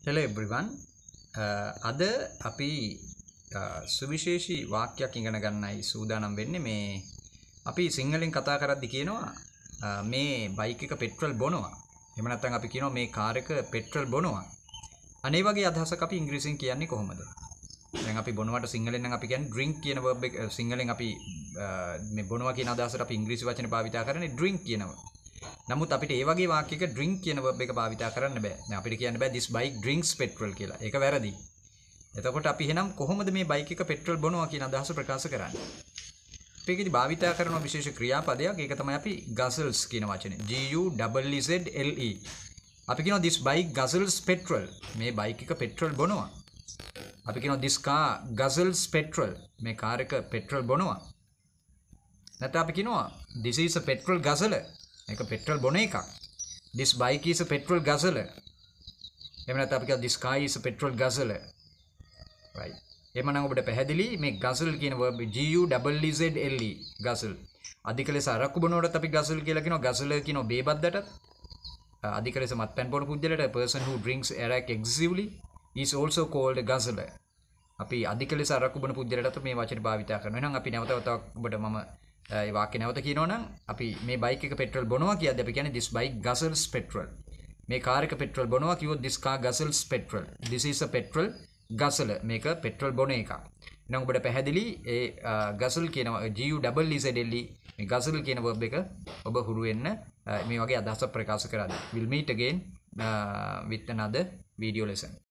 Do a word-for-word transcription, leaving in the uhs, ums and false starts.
Hello everyone. Uh, අද අපි uh, සුවිශේෂී වාක්‍යයක් ඉගෙන ගන්නයි සූදානම් වෙන්නේ. මේ අපි සිංහලෙන් කතා කරද්දි කියනවා uh, මේ බයික් එක පෙට්‍රල් බොනවා. එහෙම නැත්නම් අපි කියනවා මේ කාර් එක පෙට්‍රල් බොනවා. අනේ වගේ අදහසක් අපි ඉංග්‍රීසියෙන් කියන්නේ කොහොමද? දැන් අපි බොනවට සිංහලෙන් නම් අපි කියන්නේ drink කියන verb එක සිංහලෙන් අපි uh, මේ බොනවා කියන අදහසට අපි ඉංග්‍රීසි වචන භාවිත කරන්නේ drink කියනවා. නමුත් අපිට ඒ වගේ වාක්‍යයක drink කියන verb එක භාවිත කරන්න බෑ. දැන් අපිට කියන්න බෑ this bike drinks petrol කියලා. ඒක වැරදි. එතකොට අපි එහෙනම් කොහොමද මේ බයික් එක පෙට්‍රල් බොනවා කියන අදහස ප්‍රකාශ කරන්නේ? අපි ඒකෙදි භාවිත කරන විශේෂ ක්‍රියාපදයක්. ඒක තමයි අපි guzzles කියන වචනේ. G U Z Z L E. අපි කියනවා this bike guzzles petrol. මේ බයික් එක පෙට්‍රල් බොනවා. අපි කියනවා this car guzzles petrol. මේ කාර් එක පෙට්‍රල් බොනවා. නැත්නම් අපි කියනවා this is a petrol guzzler. මේක පෙට්‍රල් බොන එකක්. This bike is a petrol guzzler. එහෙම නැත්නම් අපි කියනවා this car is a petrol guzzler. right. එහෙම නම් ඔබට පැහැදිලි මේ guzzle කියන verb G U Z Z L E guzzle. අධික ලෙස අරක්කු බොනකොටත් අපි guzzle කියලා කියනවා. guzzler කියනවා බේබද්දට. අධික ලෙස මත්පැන් බොන පුද්ගලයාට a person who drinks arak excessively is also called a guzzler. අපි අධික ලෙස අරක්කු බොන පුද්ගලයාට මේ වචනේ භාවිත කරනවා. එහෙනම් අපි නැවත වතාවක් ඔබට මම ඒ වාක්‍ය නැවත කියනවා නම් අපි මේ බයික් එක පෙට්‍රල් බොනවා කියද්දී අපි කියන්නේ this bike guzzles petrol. මේ කාර් එක පෙට්‍රල් බොනවා කිව්වොත් this car guzzles petrol. This is a petrol guzzler. මේක පෙට්‍රල් බොන එකක්. එහෙනම් ඔබට පැහැදිලි ඒ guzzle කියන G U Z Z L E මේ guzzle කියන verb එක ඔබ හුරු වෙන්න මේ වගේ අදහසක් ප්‍රකාශ කරද්දී. We'll meet again uh, with another video lesson.